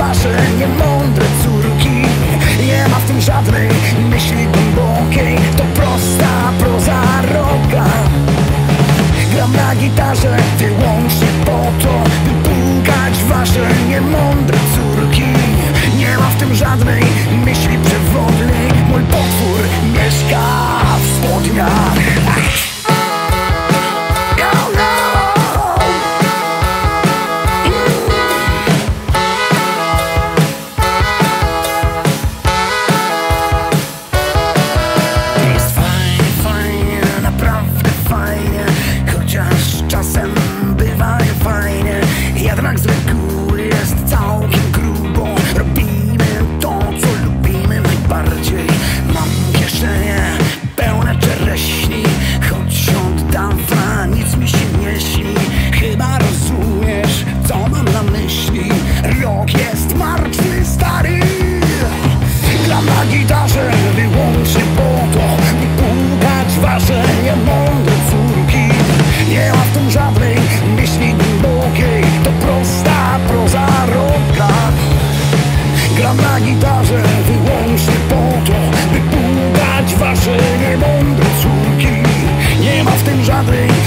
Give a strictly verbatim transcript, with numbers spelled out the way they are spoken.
wasze niemądre córki. Nie ma w tym żadnej myśli głębokiej, to prosta proza rocka. Gram na gitarze wyłącznie po to, by płukać wasze niemądre córki. Nie ma w tym żadnej myśli przewodniej, mój potwór mieszka w spodniach. Jednak z reguły jest całkiem grubo. Robimy to, co lubimy najbardziej. Mam kieszenie pełne czereśni, choć od dawna nic mi się nie śni. Chyba rozumiesz, co mam na myśli. Rok jest martwy, stary. Gram na gitarze wyłącznie po to, by płukać wasze niemądre córki. Nie ma w tym żadnej myśli głębokiej, to prosta proza rocka. Gram na gitarze wyłącznie po to, by płukać wasze niemądre córki. Nie ma w tym żadnej